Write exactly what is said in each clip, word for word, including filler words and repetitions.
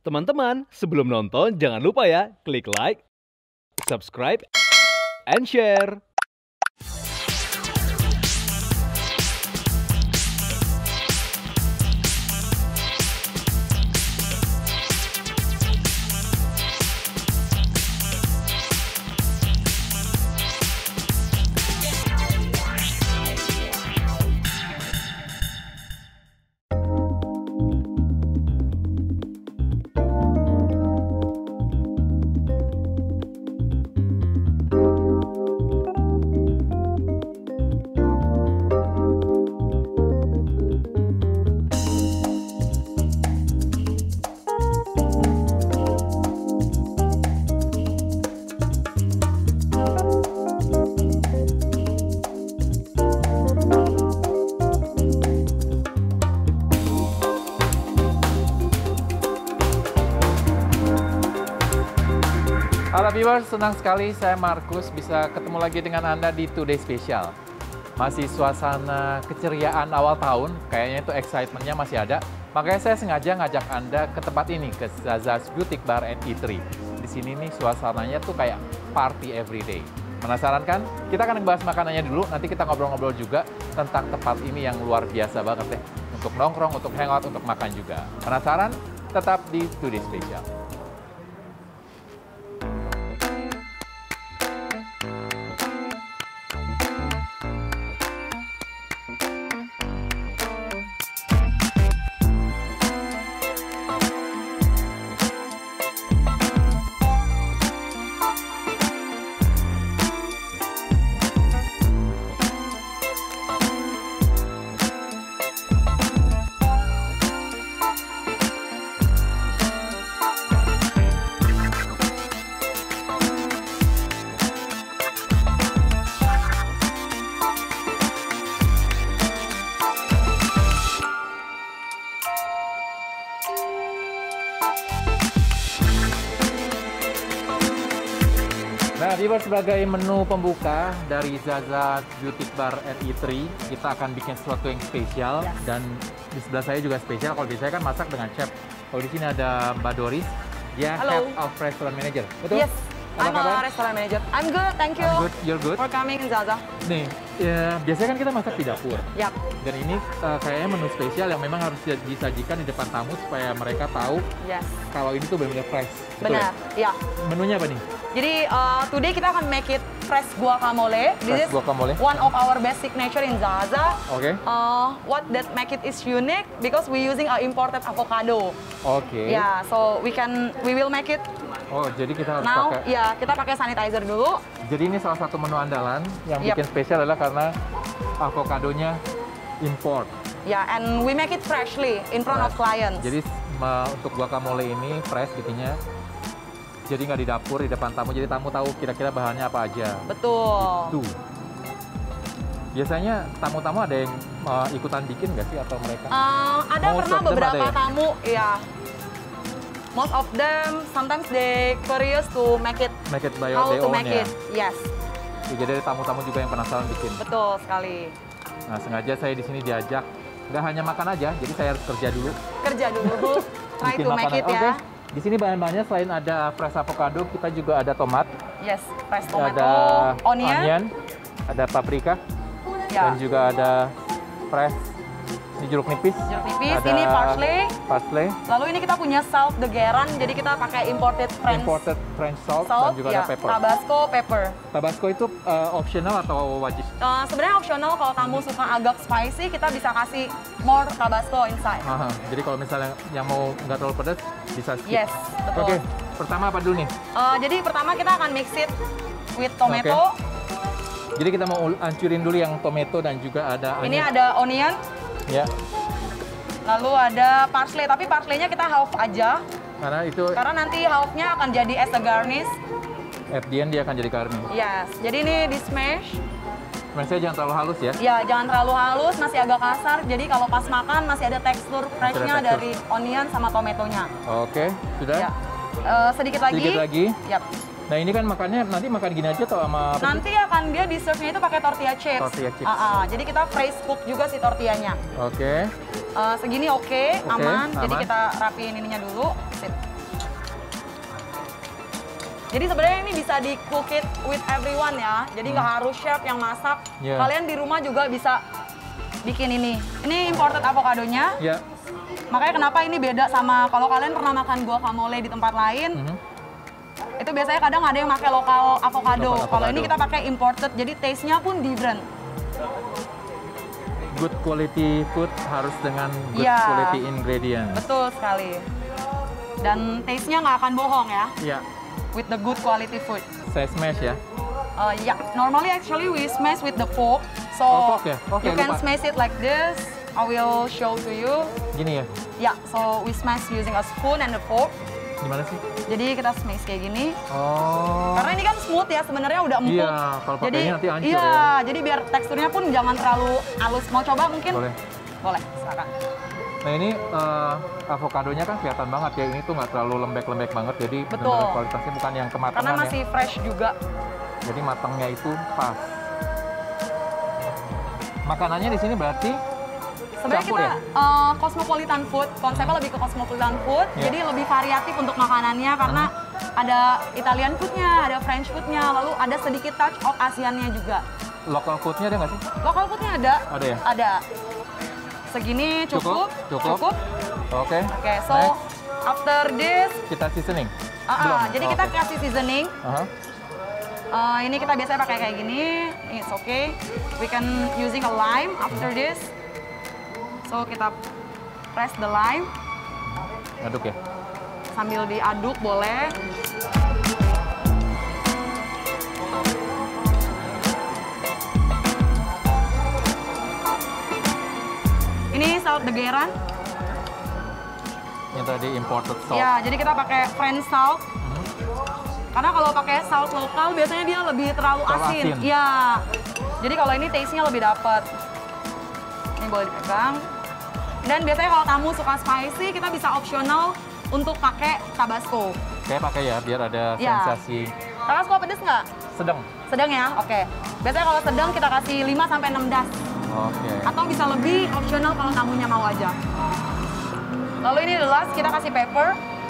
Teman-teman, sebelum nonton jangan lupa ya, klik like, subscribe, and share. Halo viewers, senang sekali saya Markus bisa ketemu lagi dengan Anda di Today Special. Masih suasana keceriaan awal tahun, kayaknya itu excitementnya masih ada. Makanya saya sengaja ngajak Anda ke tempat ini, ke Zaza's Boutique Bar and Eatery. Di sini nih suasananya tuh kayak party everyday. Penasaran kan? Kita akan bahas makanannya dulu, nanti kita ngobrol-ngobrol juga tentang tempat ini yang luar biasa banget deh. Untuk nongkrong, untuk hangout, untuk makan juga. Penasaran? Tetap di Today Special. Nah, viewers, sebagai menu pembuka dari Zaza's Boutique Bar and Eatery, kita akan bikin sesuatu yang spesial. Yes. Dan di sebelah saya juga spesial. Kalau di saya kan masak dengan chef. Kalau di sini ada Mbak Doris, dia Halo. Head of Restaurant Manager. Betul? Yes, Apa I'm kabar? a restaurant manager. I'm good, thank you. I'm good, you're good. For coming in Zaza. Nih, ya, biasanya kan kita masak di dapur. Yap. Dan ini uh, kayaknya menu spesial yang memang harus disajikan di depan tamu supaya mereka tahu Yes. kalau ini tuh benar-benar fresh. Betul Benar, ya? ya. Menunya apa nih? Jadi uh, today kita akan make it fresh guacamole. This Fresh is guacamole. one of our best signature in Zaza. Oke. Okay. Uh, what that make it is unique because we using a imported avocado. Oke. Okay. Yeah, so we can we will make it Oh, jadi kita harus now. pakai. Ya, kita pakai sanitizer dulu. Jadi ini salah satu menu andalan yang Yep. bikin spesial adalah karena avokadonya import. Ya, yeah, and we make it freshly in front of clients. Jadi me- untuk guacamole ini fresh bikinnya. Jadi nggak di dapur, di depan tamu. Jadi tamu tahu kira-kira bahannya apa aja. Betul. Itu. Biasanya tamu-tamu ada yang uh, ikutan bikin nggak sih atau mereka? Uh, ada Most pernah of them beberapa ada ya? tamu, ya. Most of them, sometimes they curious to make it, Make it by how their to own make ya. it. Yes, Ya, jadi ada tamu-tamu juga yang penasaran bikin. betul sekali. Nah, sengaja saya di sini diajak nggak hanya makan aja, jadi saya harus kerja dulu. Kerja dulu, try Bikin to make makanan. it ya. Oke. Di sini bahan-bahannya selain ada fresh avocado, kita juga ada tomat, Yes, fresh tomato, ada onion, ada paprika, ya, dan juga ada fresh ini jeruk nipis. jeruk nipis, ada ini parsley. parsley, Lalu ini kita punya salt degeran, jadi kita pakai imported French imported French salt, salt, dan juga ya, ada pepper. Tabasco pepper. Tabasco itu uh, optional atau wajib? Uh, Sebenarnya optional, kalau tamu suka agak spicy, kita bisa kasih more Tabasco inside. Aha, jadi kalau misalnya yang mau nggak terlalu pedas, bisa skip. Yes, betul. Oke, pertama apa dulu nih? Uh, jadi pertama kita akan mix it with tomato. Jadi kita mau hancurin dulu yang tomato dan juga ada Ini onion. ada onion, Ya, lalu ada parsley, tapi parsleynya kita half aja, karena itu karena nanti halfnya akan jadi as a garnish. at the end dia akan jadi garnish. Yes, jadi ini di smash. Smash-nya jangan terlalu halus ya. Ya, jangan terlalu halus, masih agak kasar. Jadi kalau pas makan masih ada tekstur freshnya tekstur. dari onion sama tomatonya. Oke, sudah. Ya. Uh, sedikit lagi. Sedikit lagi. Yap. Nah, ini kan makannya nanti makan gini aja atau sama apa sih? Nanti akan dia dessert-nya itu pakai tortilla chips. Tortilla chips. Ah, ah. Jadi kita fresh cook juga si tortillanya. Oke. Uh, segini oke, Oke, aman. Jadi aman. kita rapiin ininya dulu. Sip. Jadi sebenarnya ini bisa di cook it with everyone ya. Jadi nggak hmm. harus chef yang masak. Yeah. Kalian di rumah juga bisa bikin ini. Ini imported avokadonya. Yeah. Makanya kenapa ini beda sama kalau kalian pernah makan guacamole di tempat lain. Mm-hmm. Itu biasanya kadang ada yang pakai lokal avocado. Kalau ini kita pakai imported, jadi taste-nya pun different. Good quality food harus dengan good yeah. quality ingredient. Betul sekali. Dan taste-nya nggak akan bohong ya. Iya. Yeah. With the good quality food. Saya smash ya? Uh, yeah, normally actually we smash with the fork. So oh, fork ya? Okay, you can lupa. smash it like this. I will show to you. Gini ya? Yeah, so we smash using a spoon and a fork. Gimana sih? Jadi kita smash kayak gini. Oh. Karena ini kan smooth ya, sebenarnya udah empuk. Iya, kalau pakai ini nanti hancur iya, ya. Jadi biar teksturnya pun jangan terlalu halus. Mau coba mungkin? Boleh. Boleh, silakan. Nah ini uh, avokadonya kan kelihatan banget ya, ini tuh nggak terlalu lembek-lembek banget, jadi betul. Kualitasnya bukan yang kematangan. Karena masih ya. fresh juga. Jadi matangnya itu pas. Makanannya di sini berarti sebenarnya kita ya? uh, cosmopolitan food, konsepnya lebih ke cosmopolitan food, yeah. jadi lebih variatif untuk makanannya karena uh-huh. ada Italian foodnya, ada French foodnya, lalu ada sedikit touch of Asiannya juga. Local foodnya ada nggak sih? Local foodnya ada. Ada ya? Ada. Segini cukup. Cukup. Cukup. Oke. Okay. Oke, okay, so next. After this kita seasoning. Uh, uh, jadi oh, kita okay. kasih seasoning. Uh-huh. Uh, ini kita biasanya pakai kayak gini. It's okay. We can using a lime after hmm. this. So kita press the lime. Aduk ya. Sambil diaduk boleh. Ini salt degeran. Yang tadi imported salt. Ya, jadi kita pakai French salt. Hmm. Karena kalau pakai salt lokal biasanya dia lebih terlalu asin. Iya. Jadi kalau ini taste-nya lebih dapat. Ini boleh dipegang. Dan biasanya kalau tamu suka spicy, kita bisa optional untuk pakai Tabasco. Kayak pakai ya, biar ada ya. sensasi. Tabasco pedes nggak? Sedang. Sedang ya, oke. Okay. Biasanya kalau sedang kita kasih lima sampai enam das. Oke. Okay. Atau bisa lebih optional kalau tamunya mau aja. Lalu ini the last, kita kasih pepper.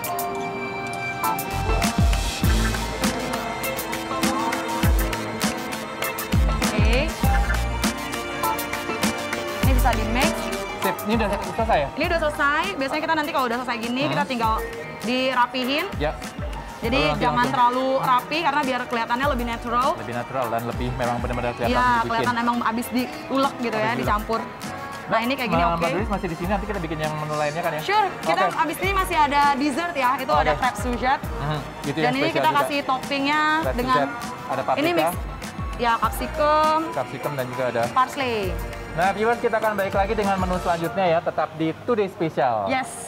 Oke. Okay. Ini bisa di mix. Sip, ini udah selesai ya? Ini udah selesai. Biasanya kita nanti kalau udah selesai gini, hmm. kita tinggal dirapihin. Ya. Jadi jangan langsung. terlalu rapi karena biar kelihatannya lebih natural. Lebih natural dan lebih memang benar-benar kelihatan. Iya, kelihatan emang abis diulek gitu abis ya, diulek. dicampur. Nah ini kayak gini oke. Mbak Doris masih di sini, nanti kita bikin yang menu lainnya kan ya? Sure, kita okay. abis ini masih ada dessert ya, itu okay. ada crab sujat. Mm-hmm. Gitu dan ini kita juga. kasih toppingnya crab dengan ada paprika. Ini mix, ya capsicum. Capsicum dan juga ada parsley. Nah viewers, kita akan balik lagi dengan menu selanjutnya ya, tetap di Today Special. Yes.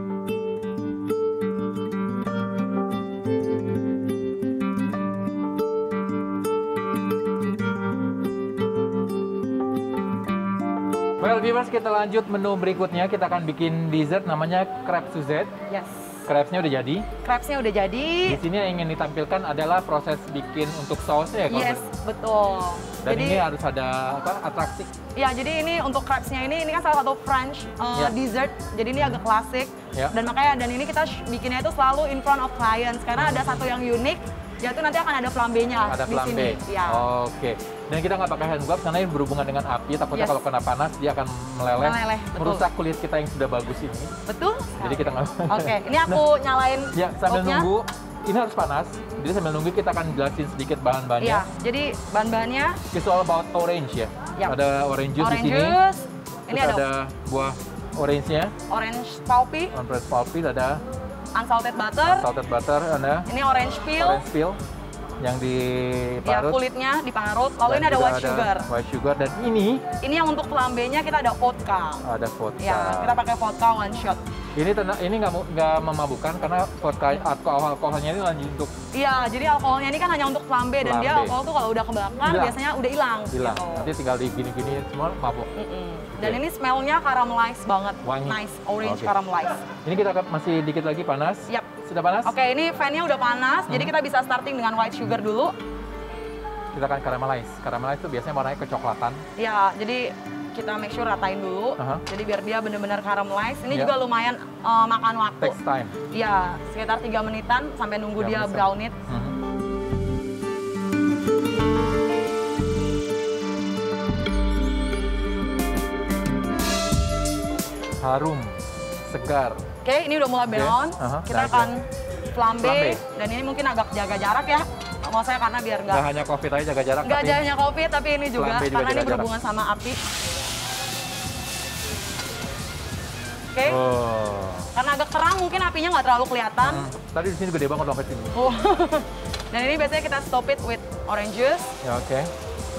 Well viewers, kita lanjut menu berikutnya. Kita akan bikin dessert namanya crab suzette. Yes. Crabsnya udah jadi. Crabsnya udah jadi. Di sini yang ingin ditampilkan adalah proses bikin untuk sausnya ya. Yes, betul. Dan jadi, ini harus ada apa? Atraksi. Ya, jadi ini untuk crabsnya ini, ini kan salah satu French uh, yeah. dessert. Jadi ini agak klasik. Yeah. Dan makanya dan ini kita bikinnya itu selalu in front of clients karena hmm. ada satu yang unik. Yaitu nanti akan ada flambe-nya ada di flambe. sini. Ya. Oke. Dan kita nggak pakai hand gloves karena ini berhubungan dengan api. Takutnya yes. kalau kena panas dia akan meleleh, meleleh merusak kulit kita yang sudah bagus ini. Betul. Jadi kita nggak. Oke. Okay. Ini aku nah, nyalain. Ya sambil potnya. nunggu. Ini harus panas. Jadi sambil nunggu kita akan jelasin sedikit bahan-bahannya. Iya. Jadi bahan-bahannya. It's all about orange ya. Yep. Ada orange juice orange di sini. Juice. Ini Terus ada, ada buah orange-nya. Orange pulpy. Orange pulpy. Ada unsalted butter. Unsalted butter. Ada. Ini orange peel. Orange peel. Yang diparut. Ya, kulitnya diparut. Lalu dan ini ada white ada sugar. White sugar dan ini. Ini yang untuk flambenya kita ada vodka. Ada vodka. Ya, kita pakai vodka one shot. Ini tenang, ini nggak nggak memabukkan karena vodka alkohol alkoholnya ini lanjut untuk. Iya, jadi alkoholnya ini kan hanya untuk flambe, flambe. Dan dia alkohol tuh kalau udah kebakar hilang. Biasanya udah hilang. Hilang. Gitu. Nanti tinggal di gini-gini semua mabuk. Mm -mm. Dan okay. ini smellnya caramelize banget. Wangi. Nice, orange okay. caramelize. Ini kita masih dikit lagi panas. Yap. Sudah panas? Oke, okay, ini fan-nya udah panas. Hmm. Jadi kita bisa starting dengan white sugar dulu. Kita akan caramelize. Caramelize itu biasanya warnanya kecoklatan. Ya, jadi kita make sure ratain dulu. Uh-huh. Jadi biar dia benar-benar caramelize. Ini yeah. juga lumayan uh, makan waktu. Takes time. Iya, sekitar tiga menitan sampai nunggu dia brown it. Uh-huh. Harum, segar. Oke, ini udah mulai brown. Okay. Uh-huh. Kita Nah, akan flambe. Flambe. Dan ini mungkin agak jaga jarak ya. Mau saya karena biar nggak Nggak hanya kopi tadi jaga jarak, nggak tapi hanya kopi, tapi ini juga, flambe juga karena ini jaga berhubungan sama api. Oke, oh. karena agak terang mungkin apinya nggak terlalu kelihatan. Hmm. Tadi di sini gede banget loh sini. Oh. Dan ini biasanya kita stop it with orange juice. Ya, oke. Okay.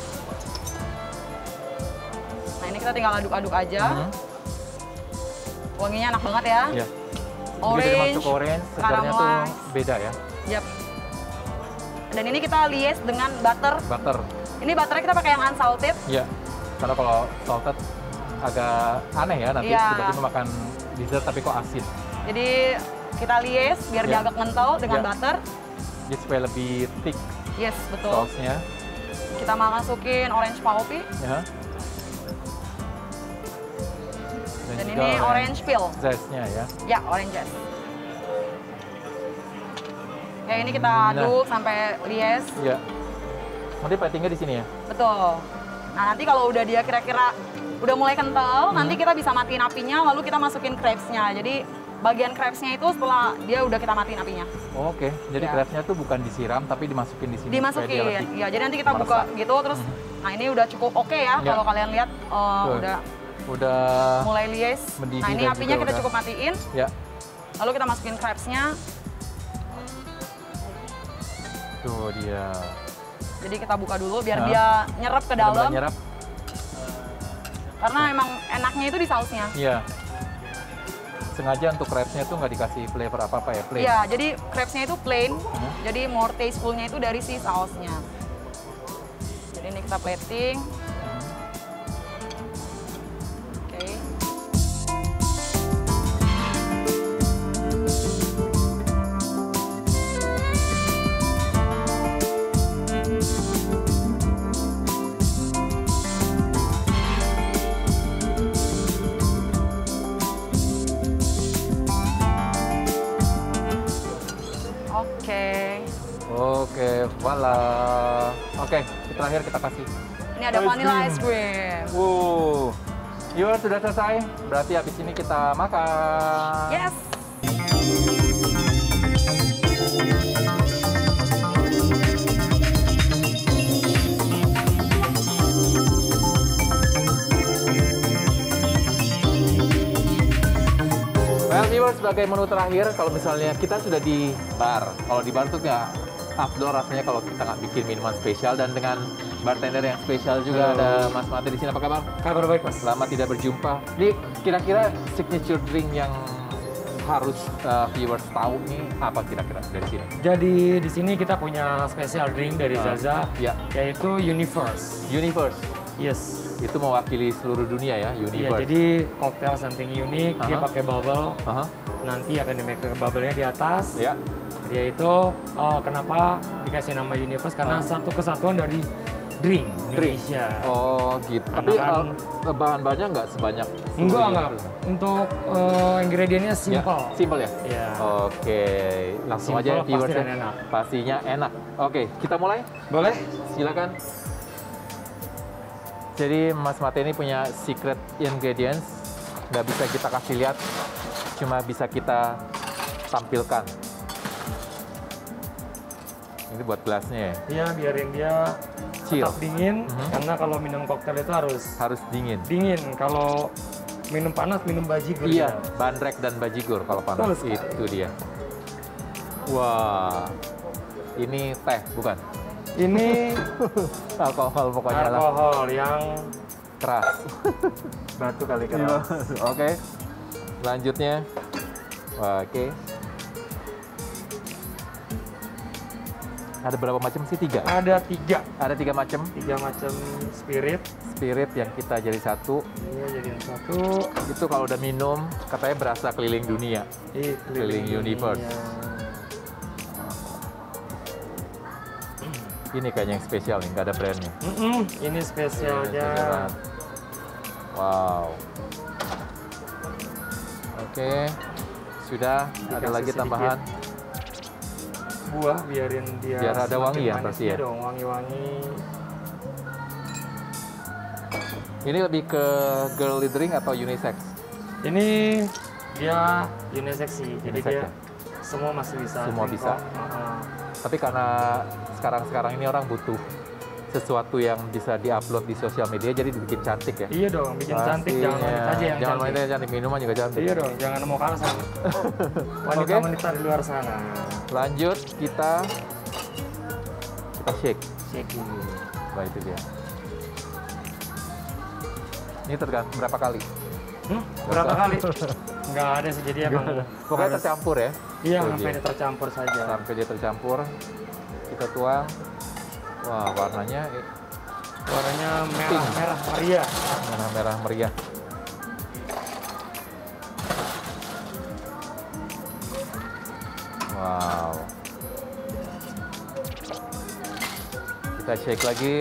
Nah ini kita tinggal aduk-aduk aja. Hmm. Wanginya enak banget ya. Iya. Orange, Begitu masuk orange, segarnya tuh caramelize. beda ya. Yap. Dan ini kita lies dengan butter. Butter. Ini butternya kita pakai yang unsalted. Iya. Karena kalau salted agak aneh ya nanti Iya. tiba-tiba makan dessert tapi kok asin. Jadi kita lies biar dia Iya. agak kental dengan Iya. butter. Jadi supaya lebih thick Yes, betul. sausnya. Kita mau masukin orange pulpy. Ya. Dan juga ini orange peel. zestnya ya. Ya, orange zest. Ya ini kita Nah. aduk sampai lies. Iya. Nanti platingnya di sini ya. Betul. Nah nanti kalau udah dia kira-kira udah mulai kental, Hmm. nanti kita bisa matiin apinya, lalu kita masukin crepes-nya. Jadi bagian crepes-nya itu setelah dia udah kita matiin apinya. Oh, oke. Jadi Ya. crepes-nya tuh bukan disiram tapi dimasukin di sini. supaya dia Dimasukin, lebih ya. Jadi nanti kita buka meresap. gitu, terus nah ini udah cukup oke ya. Ya. Kalau kalian lihat uh, Tuh. udah Udah mulai lies. mendidih Nah ini dan apinya juga kita udah- cukup matiin, ya. lalu kita masukin crepes-nya. Tuh dia. Jadi kita buka dulu biar Nah. dia nyerap ke Benar-benar dalam. nyerap. Karena emang enaknya itu di sausnya. Iya. Sengaja untuk crepes-nya tuh nggak dikasih flavor apa-apa ya, plain. Iya, jadi crepes-nya itu plain. Hmm. Jadi more tasteful-nya itu dari si sausnya. Jadi ini kita plating. Oke. Oke. Oke, voila. Oke, terakhir kita kasih. Ini ada Ice vanilla cream. ice cream. Wow. Viewers sudah selesai. Berarti habis ini kita makan. Yes. Well, viewers, sebagai menu terakhir, kalau misalnya kita sudah di bar. Kalau di bar tuh nggak afdol rasanya kalau kita nggak bikin minuman spesial. Dan dengan bartender yang spesial juga Halo. ada Mas Mate di sini. Apa kabar? Kabar baik, Mas. Lama tidak berjumpa. Jadi kira-kira signature drink yang harus uh, viewers tahu nih apa kira-kira dari sini? Jadi di sini kita punya special drink dari Ah, Zaza, ya. yaitu Universe. Universe. Yes. Itu mewakili seluruh dunia ya, Iya, Universe. jadi cocktail something unik, dia Aha. pakai bubble. Aha. Nanti akan di-make bubble-nya di atas. Ya. Dia itu uh, kenapa dikasih nama Universe? Karena Ah. satu kesatuan dari drink Drink. Indonesia. Oh gitu. Karena Tapi kan- uh, bahan-bahannya nggak sebanyak. Enggak, enggak. Universe. Untuk uh, ingredientnya Ya, simple. simple ya? Ya. Oke, langsung Simple, aja pasti viewers dan ya. enak. Pastinya enak. Oke, kita mulai. Boleh? Silakan. Jadi Mas Mate ini punya secret ingredients, nggak bisa kita kasih lihat, cuma bisa kita tampilkan. Ini buat gelasnya ya, Iya, biarin dia chill, tetap dingin. Mhm. Karena kalau minum koktail itu harus harus dingin. dingin. Kalau minum panas, minum bajigur. Iya, ya. bandrek dan bajigur kalau panas. Betul sekali. Itu dia. Wah, ini teh bukan? Ini Alkohol pokoknya lah, alkohol yang keras. batu kali keras. Oke, selanjutnya, oke. Ada berapa macam sih? Tiga. Ada tiga, Ada tiga macam tiga macam spirit. spirit yang kita jadi satu. Ini jadiin satu. Itu kalau udah minum, katanya berasa keliling dunia. Di Keliling universe. dunia. Ini kayaknya yang spesial nih, nggak ada brandnya. Mm-mm, ini Ini spesialnya. spesial banget. Wow. Oke, sudah. Ada Dikasih lagi sedikit. tambahan. Buah biarin dia Biar ada semakin wangi ya, manis pasti ya? dong, wangi-wangi. Ini lebih ke girly drink atau unisex? Ini dia unisex sih, jadi Unisex dia ya? semua masih bisa. Semua drink bisa. kok. Uh-uh. Tapi karena sekarang-sekarang ini orang butuh sesuatu yang bisa diupload di sosial media, jadi dibikin cantik ya. Iya dong, bikin cantik, jangan Pastinya. wanita aja yang Jangan cantik. wanita yang cantik, minuman juga cantik. Iya dong, jangan mau kalah sama wanita-wanita di luar sana. Lanjut kita kita shake. Shake dulu. Wah itu dia. Ini tergantung berapa kali. Hmm? Berapa kali? Nggak ada sih, jadi emang Pokoknya harus- tercampur ya. Iya, Tuh sampai dia. dia tercampur saja. Sampai dia tercampur. Kita tuang. Wah warnanya eh, Warnanya merah, Pink. merah meriah. merah-merah meriah. Wow. Kita shake lagi.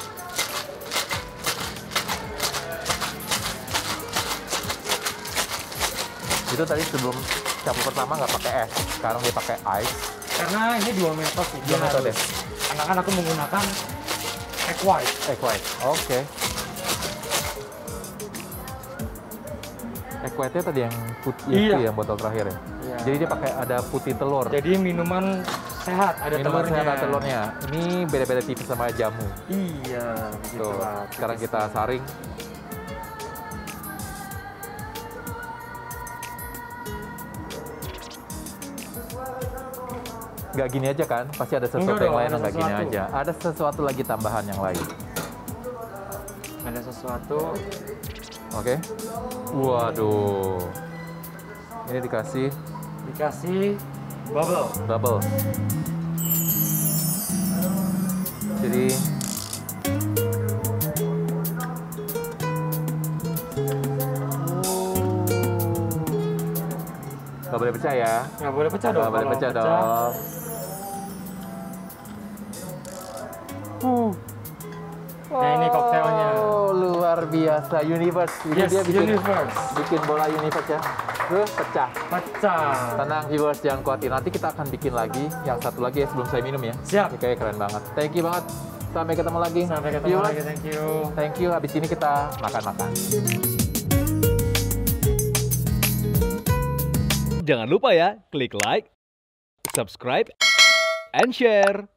Itu tadi sebelum campur pertama nggak pakai es, sekarang dia pakai ice. Karena ini dua metode sih. Dua dia metode. harus. Karena kan aku menggunakan egg white. Egg white. Oke. Egg white-nya tadi yang putih Iya. itu yang botol terakhir ya. Iya. Jadi dia pakai ada putih telur. Jadi minuman sehat, ada Minuman telurnya. sehat ada telurnya. Ini beda-beda tipis sama jamu. Iya, begitu Tuh. lah. Sekarang kita saring. Nggak gini aja kan? Pasti ada sesuatu Enggak yang dong, lain ada yang nggak gini sesuatu. aja. Ada sesuatu lagi tambahan yang lain. Ada sesuatu. Oke. Waduh. Ini dikasih Dikasih bubble. bubble. Jadi nggak boleh pecah ya. Nggak boleh pecah dong. Nggak boleh Kalau pecah dong. Uh. Nah, ini koktailnya. Oh, luar biasa. Universe. Ini Yes, dia bikin, universe. bikin bola universe ya. Terus pecah. Pecah. Tenang viewers, jangan khawatir. Nanti kita akan bikin lagi yang satu lagi ya sebelum saya minum ya. Siap. Ini kayaknya keren banget. Thank you banget. Sampai ketemu lagi. Sampai ketemu Viewers, lagi, thank you. Thank you. Habis ini kita makan-makan. Jangan lupa ya, klik like, subscribe, and share.